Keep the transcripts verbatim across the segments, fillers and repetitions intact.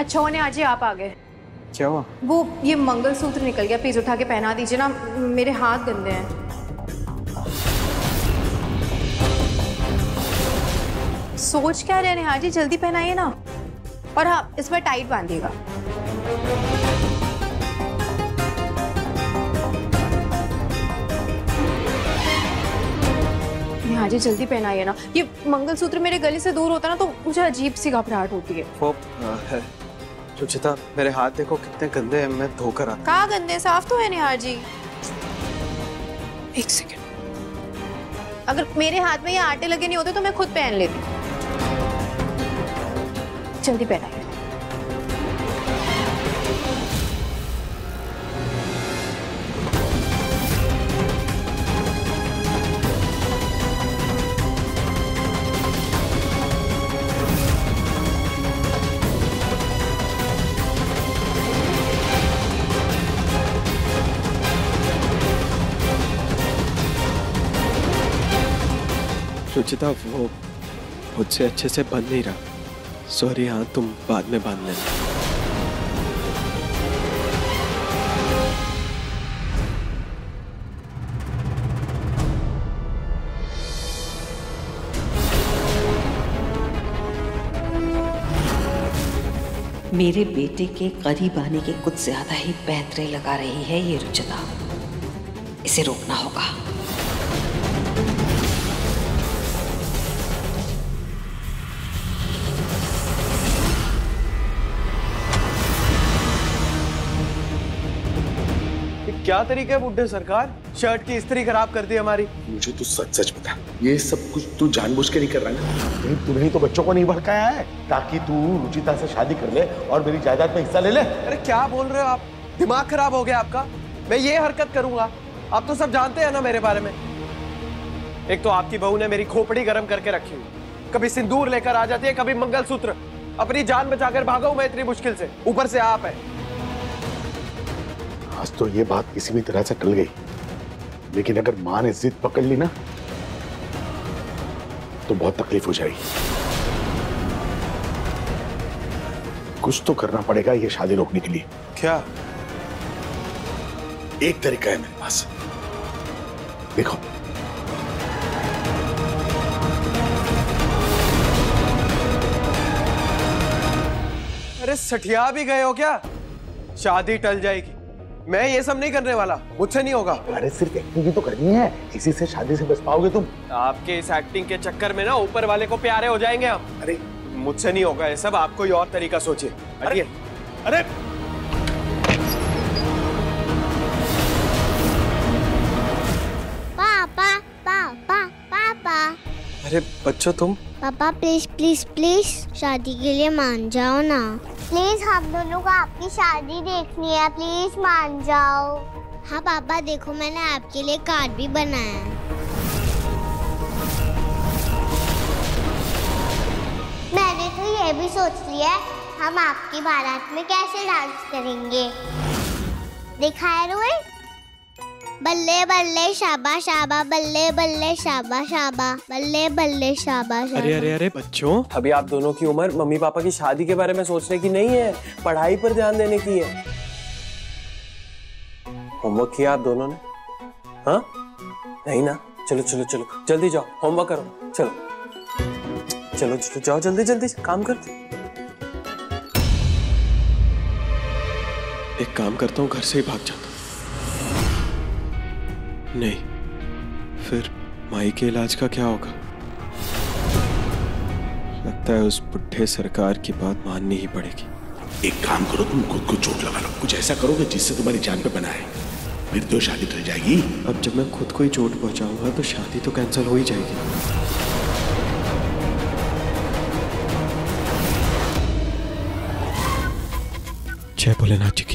अच्छा होने आज ही आप आ गए। क्या हुआ? वो ये मंगलसूत्र निकल गया, प्लीज उठा के पहना दीजिए ना, मेरे हाथ गंदे हैं। सोच क्या रहे नेहा जी, जल्दी पहनाइए ना। और हाँ, इसमें टाइट बांधिएगा। नेहा जी जल्दी पहनाइए ना, ये मंगलसूत्र मेरे गले से दूर होता ना तो मुझे अजीब सी घबराहट होती है। वो रुचिता, मेरे हाथ देखो कितने गंदे हैं, मैं धोकर आता। कहाँ गंदे, साफ तो है नेहा जी। एक सेकेंड, अगर मेरे हाथ में ये आटे लगे नहीं होते तो मैं खुद पहन लेती। जल्दी पहनाइए। रुचिता, वो मुझसे अच्छे से बंध नहीं रहा। सॉरी, हाँ तुम बाद में बांध लेना। मेरे बेटे के करीब आने के कुछ ज्यादा ही पैंतरे लगा रही है ये रुचिता, इसे रोकना होगा। क्या तरीका है बुड्ढे सरकार, शर्ट की इस्त्री खराब कर दी हमारी। मुझे तू सच सच बता, ये सब कुछ तू जानबूझ के नहीं कर रहा ना? तूने ही तो बच्चों को नहीं भड़काया है ताकि तू रुचिता से शादी कर ले और मेरी जायदाद में हिस्सा ले ले? अरे क्या बोल रहे हो आप, दिमाग खराब हो गया आपका? मैं ये हरकत करूंगा? आप तो सब जानते हैं ना मेरे बारे में। एक तो आपकी बहू ने मेरी खोपड़ी गर्म करके रखी हुई, कभी सिंदूर लेकर आ जाती है, कभी मंगलसूत्र। अपनी जान बचाकर भागा हूं मैं इतनी मुश्किल से, ऊपर से आप है। आज तो ये बात किसी भी तरह से टल गई, लेकिन अगर मां ने जिद पकड़ ली ना तो बहुत तकलीफ हो जाएगी। कुछ तो करना पड़ेगा ये शादी रोकने के लिए। क्या? एक तरीका है मेरे पास, देखो। अरे सठिया भी गए हो क्या? शादी टल जाएगी, मैं ये सब नहीं करने वाला, मुझसे नहीं होगा। अरे सिर्फ एक्टिंग ही तो करनी है, इसी से शादी से बच पाओगे तुम। आपके इस एक्टिंग के चक्कर में ना ऊपर वाले को प्यारे हो जाएंगे हम। अरे मुझसे नहीं होगा ये सब, आप कोई और तरीका सोचिए। अरे अरे पापा पापा पापा। अरे बच्चों तुम। पापा प्लीज प्लीज प्लीज शादी के लिए मान जाओ ना। प्लीज हम दोनों को आपकी शादी देखनी है, प्लीज मान जाओ। हाँ पापा देखो मैंने आपके लिए कार्ड भी बनाया है। मैंने तो ये भी सोच लिया है हम आपकी बारात में कैसे डांस करेंगे। देखा है रोहित? बल्ले बल्ले शाबा शाबा, बल्ले बल्ले शाबा शाबा, बल्ले बल्ले शाबा शाबा। अरे अरे अरे बच्चों, अभी आप दोनों की उम्र मम्मी पापा की शादी के बारे में सोचने की नहीं है, पढ़ाई पर ध्यान देने की है। होमवर्क किया आप दोनों ने? हाँ नहीं ना? चलो चलो चलो जल्दी जाओ, होमवर्क करो। चलो चलो चलो जाओ, जल्दी जल्दी काम करते। एक काम करता हूँ, घर से ही भाग जाता हूँ। नहीं, फिर माई के इलाज का क्या होगा? लगता है उस बुढ़े सरकार की बात माननी ही पड़ेगी। एक काम करो, तुम खुद को चोट लगा लो, कुछ ऐसा करोगे जिससे तुम्हारी जान पे बना है, फिर तो शादी टल जाएगी। अब जब मैं खुद को ही चोट पहुंचाऊंगा तो शादी तो कैंसिल हो ही जाएगी। जय भोलेनाथ जी की।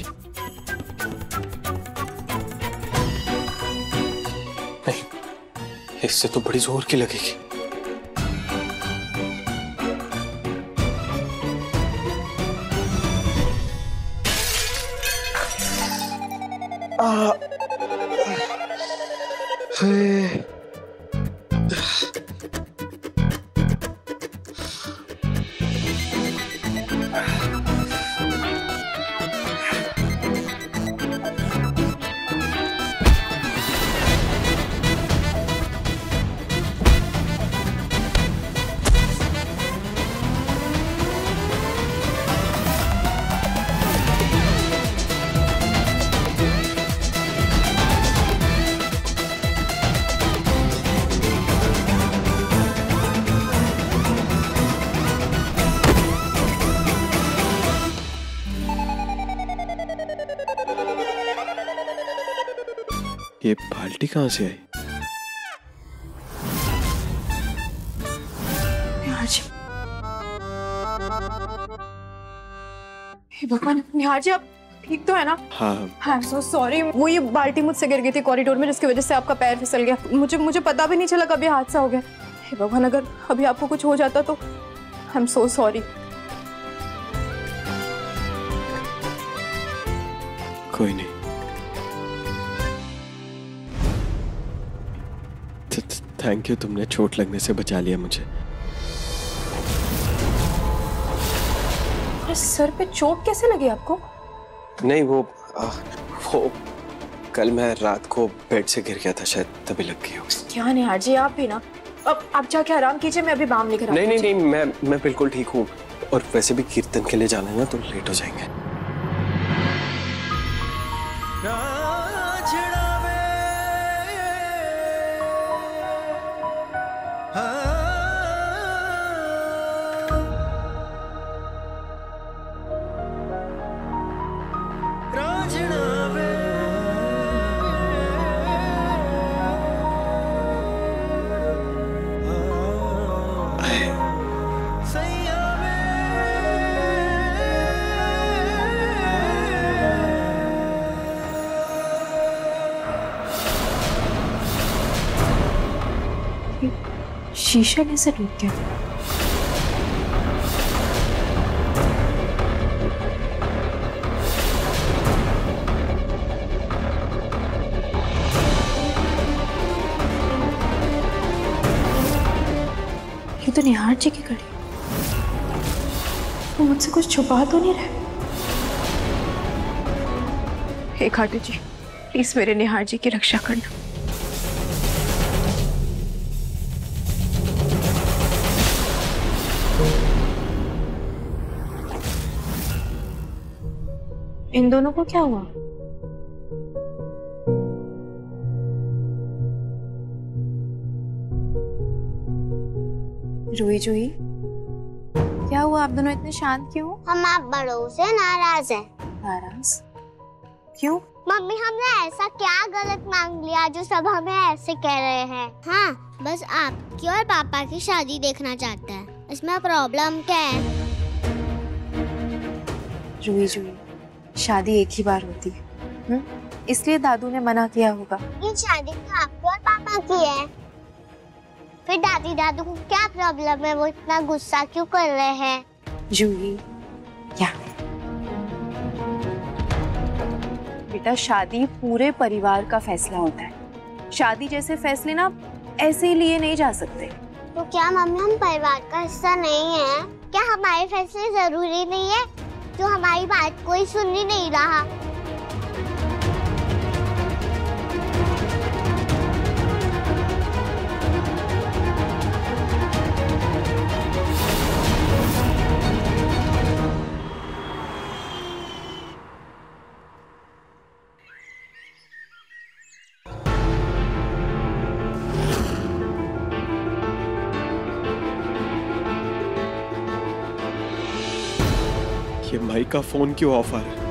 नहीं, इससे तो बड़ी जोर की लगेगी। आ, है। ये बाल्टी कहाँ से आई? निहार जी, हे भगवान, निहार जी आप ठीक तो है ना? हाँ। आई एम सो सॉरी, वो ये बाल्टी मुझसे गिर गई थी कॉरिडोर में, जिसकी वजह से आपका पैर फिसल गया। मुझे मुझे पता भी नहीं चला कभी हादसा हो गया। हे भगवान, अगर अभी आपको कुछ हो जाता तो आई एम सो सॉरी। कोई नहीं। थैंक यू, तुमने चोट लगने से बचा लिया मुझे। अरे सर पे चोट कैसे लगी आपको? नहीं वो आ, वो कल मैं रात को बेड से गिर गया था, शायद तभी लग गई हो। क्या निहार जी, आप भी ना, अब आप जाके आराम कीजिए, मैं अभी बाम लेकर। नहीं नहीं नहीं, मैं मैं बिल्कुल ठीक हूँ। और वैसे भी कीर्तन के लिए जाना है ना, तो लेट हो जाएंगे। शीशा कैसे टूट गया? ये तो निहार जी की घड़ी। वो मुझसे कुछ छुपा तो नहीं रहे? हे खाटू जी, प्लीज मेरे निहार जी की रक्षा करना। इन दोनों को क्या हुआ? रूही जूही, क्या हुआ? आप दोनों इतने शांत क्यों? हम आप बड़ों से नाराज हैं। नाराज क्यों? मम्मी, हमने ऐसा क्या गलत मांग लिया जो सब हमें ऐसे कह रहे हैं? हाँ, बस आपकी और पापा की शादी देखना चाहते हैं। इसमें प्रॉब्लम क्या है? रूही जूही, शादी एक ही बार होती है, हुँ? इसलिए दादू ने मना किया होगा। ये शादी तो आपके और पापा की है, फिर दादी दादू को क्या प्रॉब्लम है? वो इतना गुस्सा क्यों कर रहे हैं? जूही, क्या बेटा, शादी पूरे परिवार का फैसला होता है। शादी जैसे फैसले ना ऐसे ही लिए नहीं जा सकते। तो क्या मम्मी हम परिवार का हिस्सा नहीं है? क्या हमारे फैसले जरूरी नहीं है? जो हमारी बात कोई सुन ही नहीं रहा। ये माइक का फोन क्यों ऑफ आ रहा है?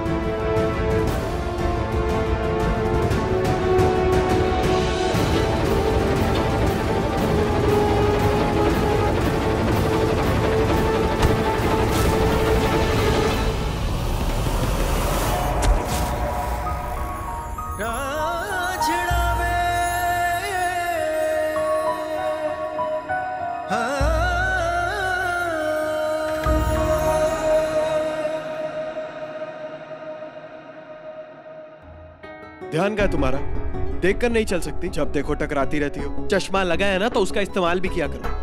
ध्यान क्या है तुम्हारा? देख कर नहीं चल सकती? जब देखो टकराती रहती हो। चश्मा लगा है ना, तो उसका इस्तेमाल भी किया करो।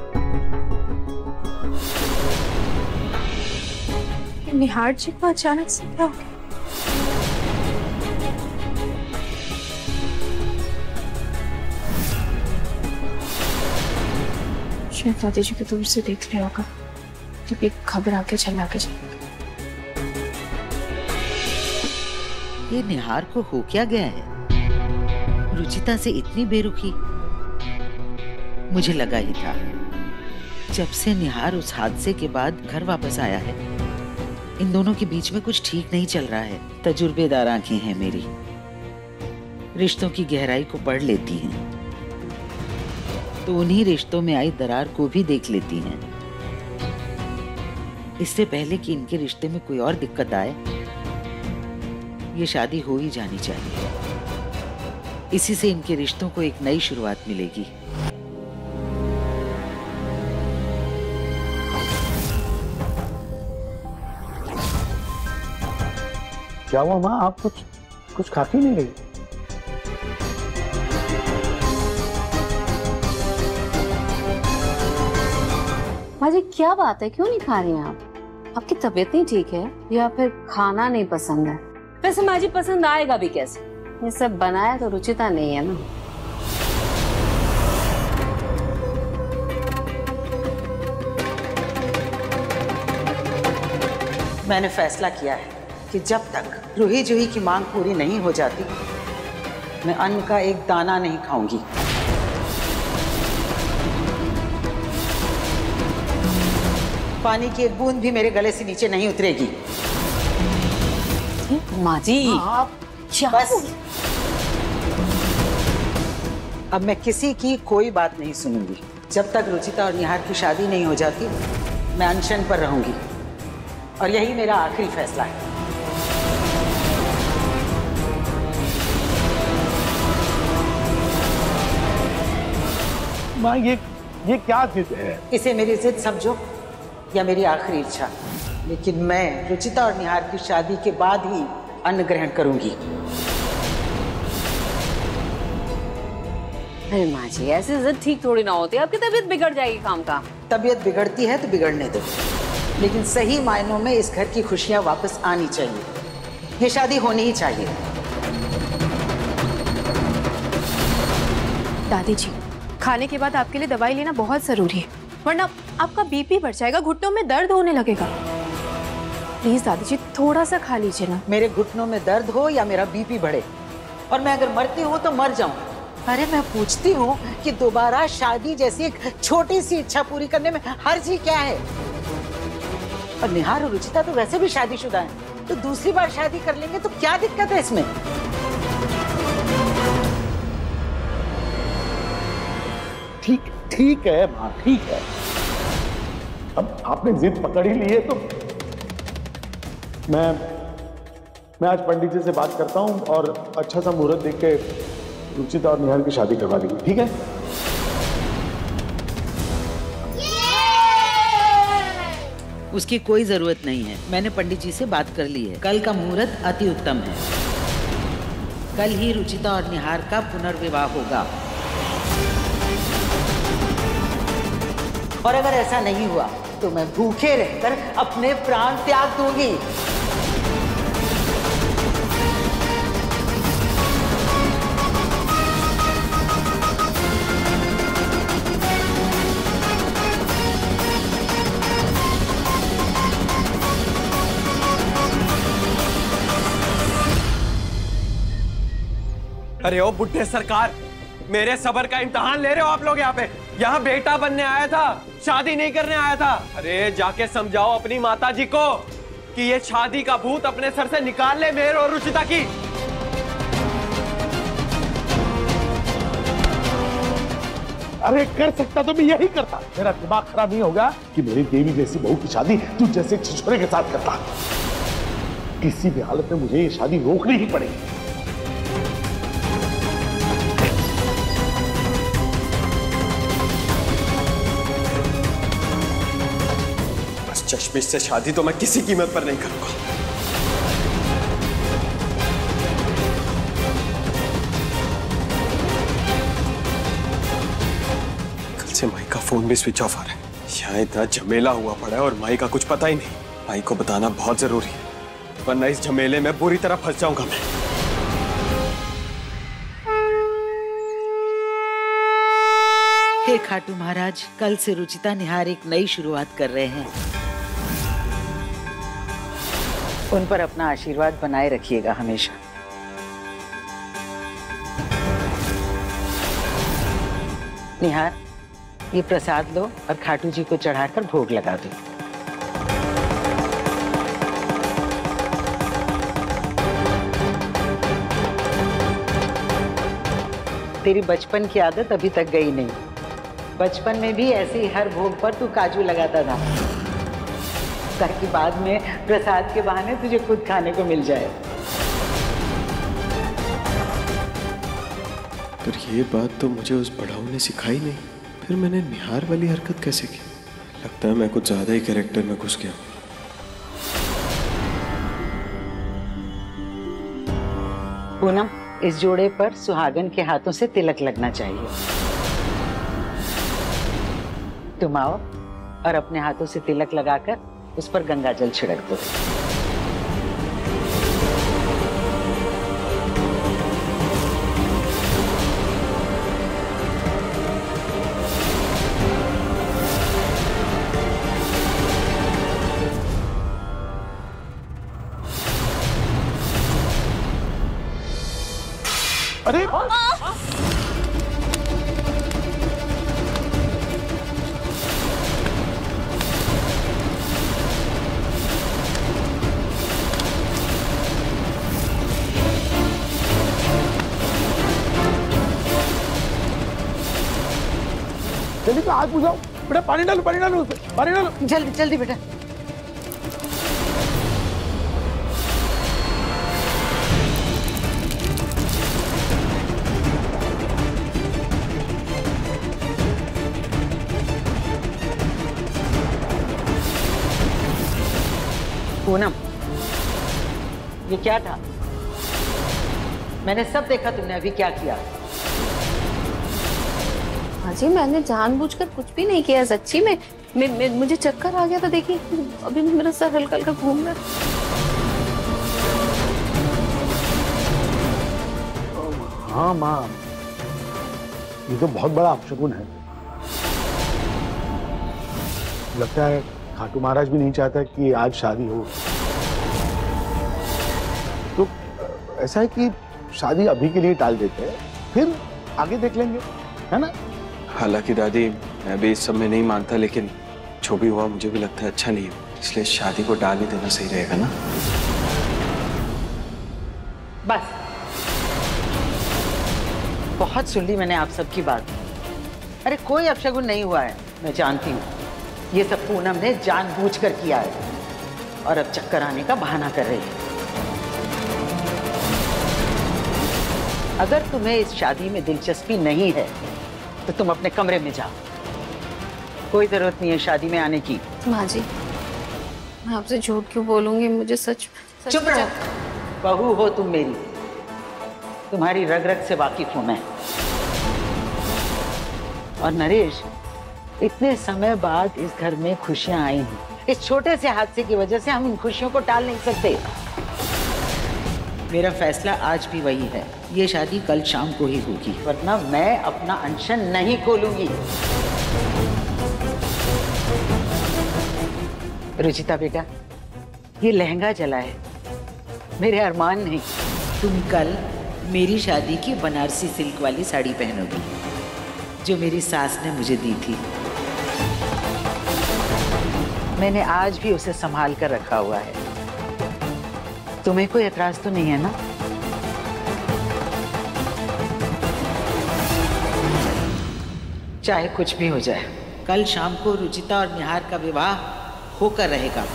निहार जी को अचानक से क्या हो गया? शायद दादी जी को दूर से देख लिया होगा, तो एक खबर आके चला के चला। ये निहार को हो क्या गया है? रुचिता से इतनी बेरुखी। मुझे लगा ही था, जब से निहार उस हादसे के बाद घर वापस आया है, इन दोनों के बीच में कुछ ठीक नहीं चल रहा है। तजुर्बेदार आंखें हैं मेरी। रिश्तों की गहराई को पढ़ लेती हैं, तो उन्हीं रिश्तों में आई दरार को भी देख लेती हैं। इससे पहले कि इनके रिश्ते में कोई और दिक्कत आए, ये शादी हो ही जानी चाहिए। इसी से इनके रिश्तों को एक नई शुरुआत मिलेगी। क्या हुआ माँ, आप कुछ कुछ खा के नहीं गई? माँ जी क्या बात है, क्यों नहीं खा रही हैं आप? आपकी तबीयत नहीं ठीक है या फिर खाना नहीं पसंद है? वैसे माँ जी पसंद आएगा भी कैसे, ये सब बनाया तो रुचिता नहीं है ना। मैंने फैसला किया है कि जब तक रूही जूही की मांग पूरी नहीं हो जाती, मैं अन्न का एक दाना नहीं खाऊंगी। पानी की एक बूंद भी मेरे गले से नीचे नहीं उतरेगी। माँ जी आप बस अब मैं किसी की कोई बात नहीं सुनूंगी। जब तक रुचिता और निहार की शादी नहीं हो जाती, मैं अनशन पर रहूंगी और यही मेरा आखिरी फैसला है। माँ ये ये क्या जिद है? इसे मेरी जिद समझो या मेरी आखिरी इच्छा, लेकिन मैं रुचिता और निहार की शादी के बाद ही अन्न ग्रहण करूंगी। अरे माँ जी ऐसे जिद ठीक थोड़ी ना होती, आपकी तबीयत बिगड़ जाएगी काम का। तबीयत बिगड़ती है तो बिगड़ने दो, लेकिन सही मायनों में इस घर की खुशियां वापस आनी चाहिए। ये शादी होनी ही चाहिए। दादी जी, खाने के बाद आपके लिए दवाई लेना बहुत जरूरी है, वरना आपका बीपी बढ़ जाएगा, घुटनों में दर्द होने लगेगा। प्लीज दादी जी थोड़ा सा खा लीजिए ना। मेरे घुटनों में दर्द हो या मेरा बीपी बढ़े, और मैं अगर मरती हूँ तो मर जाऊं। अरे मैं पूछती हूँ कि दोबारा शादी जैसी एक छोटी सी इच्छा पूरी करने में हर्ज ही क्या है? और निहार और रुचिता तो वैसे भी शादीशुदा हैं, तो दूसरी बार शादी कर लेंगे तो क्या दिक्कत है इसमें? ठीक ठीक है माँ, ठीक है। अब आपने जिद पकड़ ही ली है तो मैं मैं आज पंडित जी से बात करता हूँ और अच्छा सा मुहूर्त देख के रुचिता और निहार की शादी करवा देंगे, ठीक है? उसकी कोई जरूरत नहीं है, मैंने पंडित जी से बात कर ली है। कल का मुहूर्त अति उत्तम है। कल ही रुचिता और निहार का पुनर्विवाह होगा, और अगर ऐसा नहीं हुआ तो मैं भूखे रहकर अपने प्राण त्याग दूंगी। अरे ओ बुढ़े सरकार, मेरे सब्र का इम्तिहान ले रहे हो आप लोग यहाँ पे? यहाँ बेटा बनने आया था, शादी नहीं करने आया था। अरे जाके समझाओ अपनी माता जी को कि ये शादी का भूत अपने सर से निकाल ले मेरे और रुचिता की। अरे कर सकता तो मैं यही करता। मेरा दिमाग खराब नहीं होगा कि मेरी देवी जैसी बहू की शादी तू जैसे छिछोरे के साथ करता। किसी भी हालत में मुझे ये शादी रोकनी ही पड़ेगी। चश्मिश से शादी तो मैं किसी कीमत पर नहीं करूंगा। कल से माई का फोन भी स्विच ऑफ आ रहा है। यहाँ इतना झमेला हुआ पड़ा है और माई का कुछ पता ही नहीं। माई को बताना बहुत जरूरी है, वरना इस झमेले में बुरी तरह फंस जाऊंगा मैं। हे खाटू महाराज, कल से रुचिता निहार एक नई शुरुआत कर रहे हैं। उन पर अपना आशीर्वाद बनाए रखिएगा हमेशा। निहार, ये प्रसाद लो और खाटू जी को चढ़ाकर भोग लगा दो। तेरी बचपन की आदत अभी तक गई नहीं। बचपन में भी ऐसे ही हर भोग पर तू काजू लगाता था, ताकि बाद में प्रसाद के बहाने तुझे खुद खाने को मिल जाए। पर ये बात तो मुझे उस बढ़ाऊ ने सिखाई नहीं। फिर मैंने निहार वाली हरकत कैसे की? लगता है मैं कुछ ज्यादा ही कैरेक्टर में घुस गया। पूनम, इस जोड़े पर सुहागन के हाथों से तिलक लगना चाहिए। तुम आओ और अपने हाथों से तिलक लगाकर उस पर गंगा जल छिड़क दो। अरे जल्दी से हाथ बुझाओ बेटा, पानी डालो पानी डालो उसमें, पानी डालो जल्दी जल्दी बेटा। पूनम, ये क्या था? मैंने सब देखा, तुमने अभी क्या किया? हाँ जी, मैंने जानबूझकर कुछ भी नहीं किया, सच्ची में। मैं, मैं, मुझे चक्कर आ गया था, देखिए अभी मेरा सर हल्का हल्का घूम रहा है। हाँ माँ, ये तो बहुत बड़ा अपशगुन है। लगता है खाटू महाराज भी नहीं चाहता कि आज शादी हो। तो ऐसा है कि शादी अभी के लिए टाल देते हैं, फिर आगे देख लेंगे, है ना? हालांकि दादी, मैं भी इस सब में नहीं मानता, लेकिन जो भी हुआ मुझे भी लगता है अच्छा नहीं है, इसलिए शादी को टाल ही देना सही रहेगा ना। बस, बहुत सुन ली मैंने आप सबकी बात। अरे कोई अपशगुन नहीं हुआ है, मैं जानती हूँ। ये सब पूनम ने जानबूझकर किया है और अब चक्कर आने का बहाना कर रही है। अगर तुम्हें इस शादी में दिलचस्पी नहीं है तो तुम अपने कमरे में जाओ, कोई जरूरत नहीं है शादी में आने की। माँ जी, मैं आपसे झूठ क्यों बोलूंगी, मुझे सच, सच चुप रहो, बहू हो तुम मेरी, तुम्हारी रग रग से वाकिफ हूं मैं। और नरेश, इतने समय बाद इस घर में खुशियां आई हैं। इस छोटे से हादसे की वजह से हम इन खुशियों को टाल नहीं सकते। मेरा फैसला आज भी वही है, ये शादी कल शाम को ही होगी, वरना मैं अपना अनशन नहीं खोलूंगी। रुचिता बेटा, ये लहंगा जला है, मेरे अरमान नहीं। तुम कल मेरी शादी की बनारसी सिल्क वाली साड़ी पहनोगी, जो मेरी सास ने मुझे दी थी। मैंने आज भी उसे संभाल कर रखा हुआ है। तुम्हें कोई एतराज तो नहीं है ना? चाहे कुछ भी हो जाए, कल शाम को रुचिता और निहार का विवाह होकर रहेगा।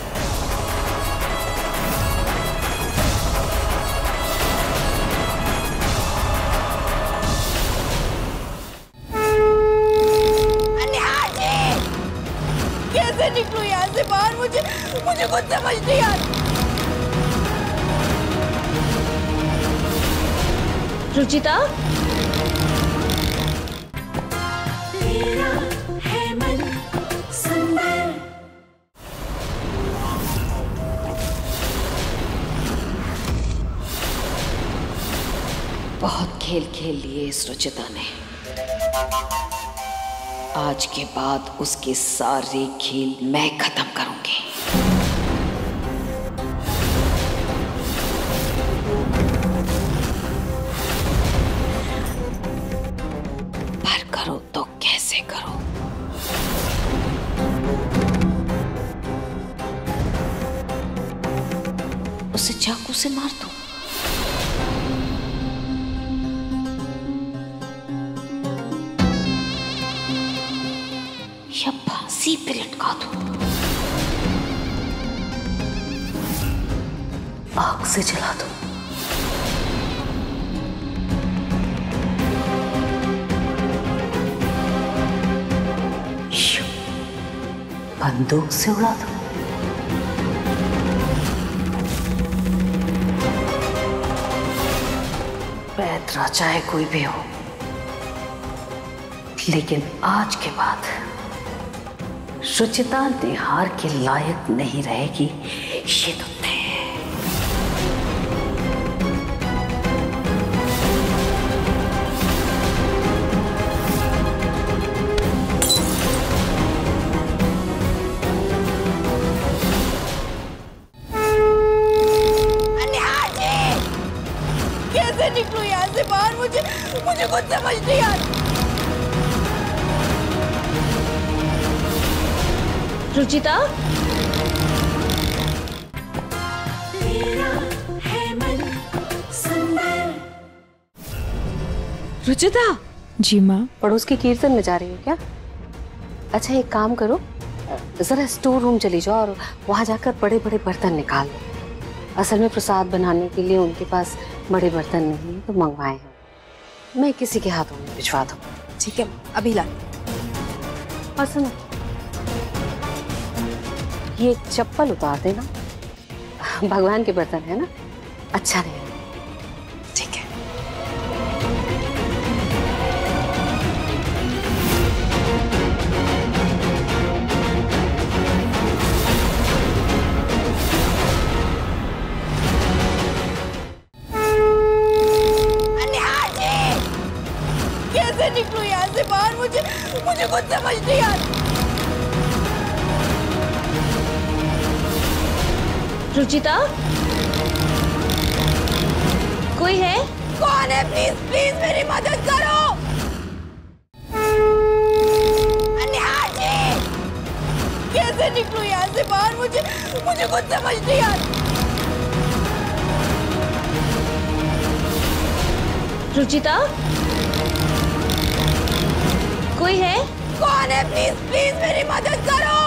कैसे निकलूं यहाँ से बाहर? मुझे मुझे कुछ समझ नहीं आ रहा। रुचिता, बहुत खेल खेल लिए इस रुचिता ने। आज के बाद उसके सारे खेल मैं खत्म करूंगी। पर करो तो कैसे करो? उसे चाकू से मार दो। इसी पे लटका दो, आग से जला दो। बंदूक से उड़ा दो। पैतरा चाहे कोई भी हो, लेकिन आज के बाद रुचिता निहार के लायक नहीं रहेगी, ये तो तय है। कैसे निकलूं यहाँ से बाहर? मुझे मुझे कुछ समझ नहीं आ रहा। रुचिता, रुचिता। जी माँ। पड़ोस के कीर्तन में जा रही हो क्या? अच्छा एक काम करो, जरा स्टोर रूम चली जाओ और वहां जाकर बड़े बड़े बर्तन निकाल लो। असल में प्रसाद बनाने के लिए उनके पास बड़े बर्तन नहीं है तो मंगवाए हैं। मैं किसी के हाथों में भिजवा दूँ। ठीक है अभी ला। और सुनो, ये चप्पल उतार देना, भगवान के बर्तन है ना, अच्छा नहीं। ठीक है। कैसे निकलूं यहाँ से बाहर? मुझे मुझे कुछ समझ नहीं आ रहा। रुचिता, कोई है? कौन है? प्लीज प्लीज मेरी मदद करो। निहार जी, कैसे निकलूं यहाँ से बाहर? मुझे मुझे कुछ समझ नहीं आ रहा। रुचिता, कोई है? कौन है? प्लीज प्लीज मेरी मदद करो।